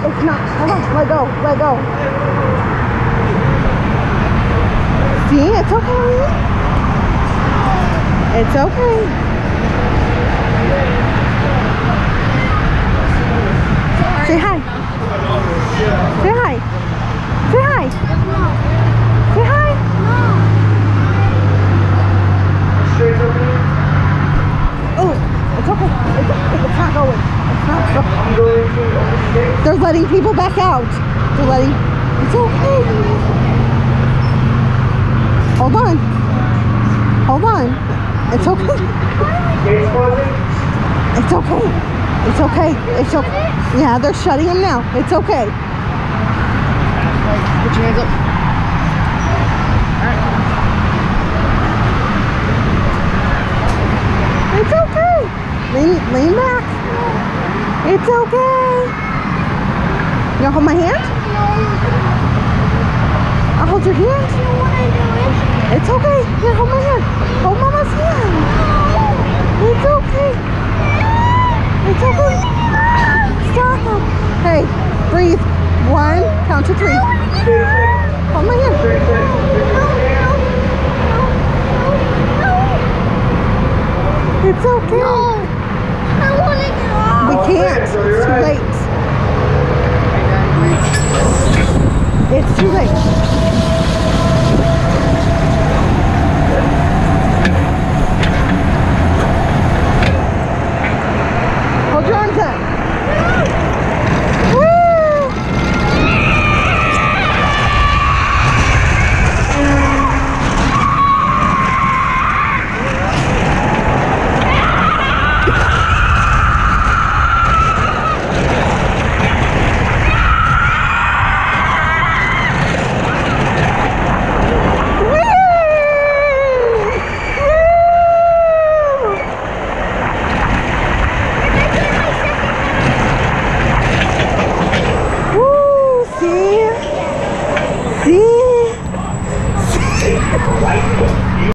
It's not. Hold on. Let go. Let go. See? It's okay. It's okay. Say hi. Say hi. Say hi. Say hi. Oh, it's okay. It's not going. It's not going. They're letting people back out. They're letting. It's okay. Hold on. Hold on. It's okay. It's okay. It's okay. It's okay. Yeah, they're shutting them now. It's okay. Put your hands up. Alright. It's okay. Lean back. It's okay. You want to hold my hand? I'll hold your hand. It's okay. Here, hold my hand. Hold Mama's hand. It's okay. It's okay. Stop. Hey, breathe. 1, count to 3. Hold my hand. It's okay. I want to go. We can't. It's too late.